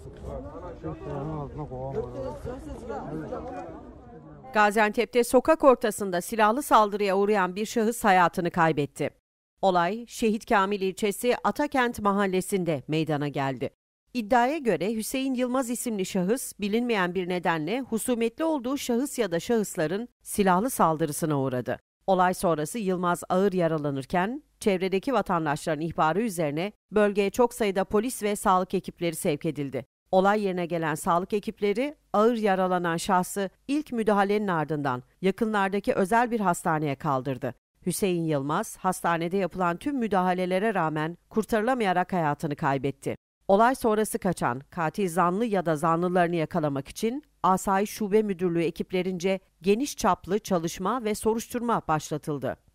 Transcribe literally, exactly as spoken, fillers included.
Gaziantep'te sokak ortasında silahlı saldırıya uğrayan bir şahıs hayatını kaybetti. Olay, Şehit Kamil ilçesi Atakent mahallesinde meydana geldi. İddiaya göre Hüseyin Yılmaz isimli şahıs bilinmeyen bir nedenle husumetli olduğu şahıs ya da şahısların silahlı saldırısına uğradı. Olay sonrası Yılmaz ağır yaralanırken çevredeki vatandaşların ihbarı üzerine bölgeye çok sayıda polis ve sağlık ekipleri sevk edildi. Olay yerine gelen sağlık ekipleri ağır yaralanan şahsı ilk müdahalenin ardından yakınlardaki özel bir hastaneye kaldırdı. Hüseyin Yılmaz hastanede yapılan tüm müdahalelere rağmen kurtarılamayarak hayatını kaybetti. Olay sonrası kaçan katil zanlı ya da zanlılarını yakalamak için Asayiş Şube Müdürlüğü ekiplerince geniş çaplı çalışma ve soruşturma başlatıldı.